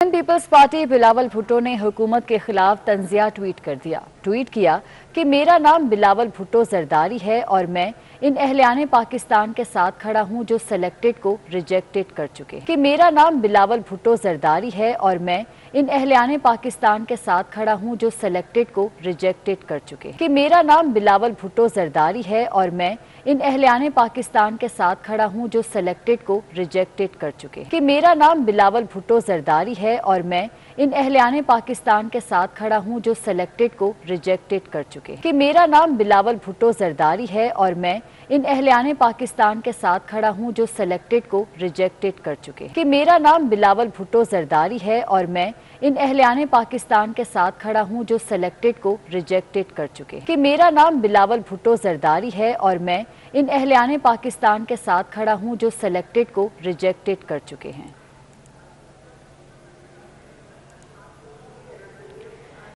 Peoples party Bilawal Bhutto ने हुकूमत के खिलाफ तंजिया ट्वीट कर दिया। ट्वीट किया कि मेरा नाम बिलावल भुट्टो जरदारी है और मैं इन अहलियाने पाकिस्तान के साथ खड़ा हूं जो सिलेक्टेड को रिजेक्टेड कर चुके हैं। कि मेरा नाम बिलावल भुट्टो जरदारी है और मैं इन अहलियाने पाकिस्तान के साथ खड़ा हूं जो सिलेक्टेड को रिजेक्टेड कर चुके हैं। कि मेरा नाम बिलावल भुट्टो जरदारी है और मैं इन अहलियाने पाकिस्तान के साथ खड़ा हूं जो सिलेक्टेड को रिजेक्टेड कर चुके हैं। कि मेरा नाम बिलावल भुट्टो जरदारी है और मैं इन अहलियाने पाकिस्तान के साथ खड़ा हूं जो सिलेक्टेड को रिजेक्टेड कर चुके हैं। कि मेरा नाम बिलावल भुट्टो जरदारी है और मैं इन अहलियाने पाकिस्तान के साथ खड़ा हूं जो सिलेक्टेड को रिजेक्टेड कर चुके हैं। कि मेरा नाम बिलावल भुट्टो जरदारी है और मैं इन अहलियाने पाकिस्तान के साथ खड़ा हूं जो सिलेक्टेड को रिजेक्टेड कर चुके हैं। कि मेरा नाम बिलावल भुट्टो जरदारी है और मैं इन अहलियाने पाकिस्तान के साथ खड़ा हूं जो सिलेक्टेड को रिजेक्टेड कर चुके हैं।